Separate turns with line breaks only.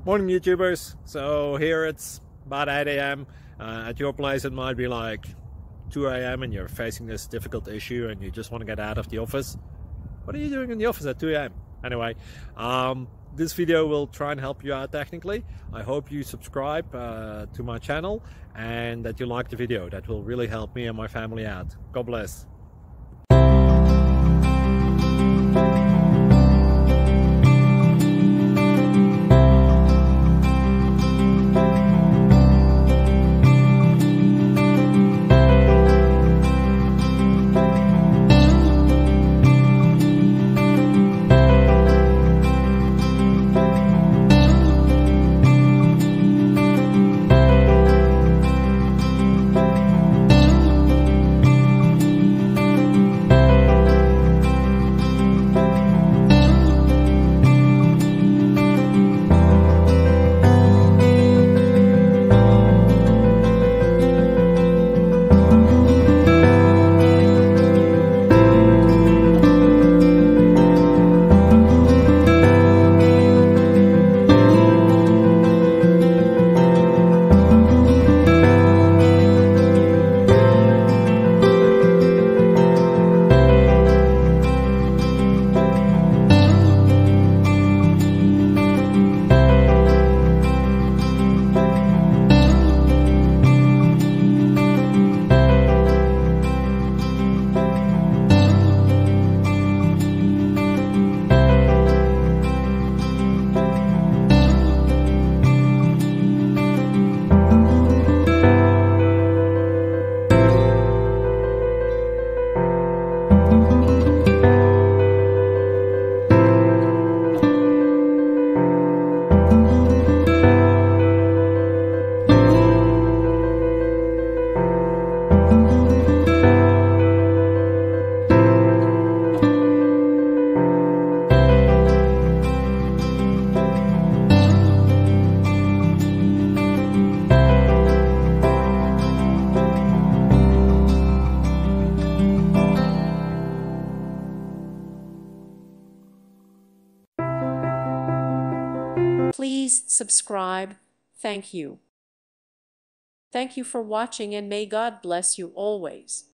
Morning YouTubers. So here it's about 8 a.m. At your place it might be like 2 a.m. and you're facing this difficult issue and you just want to get out of the office. What are you doing in the office at 2 a.m.? Anyway, this video will try and help you out technically. I hope you subscribe to my channel and that you like the video. That will really help me and my family out. God bless.
Please subscribe. Thank you. Thank you for watching, and may God bless you always.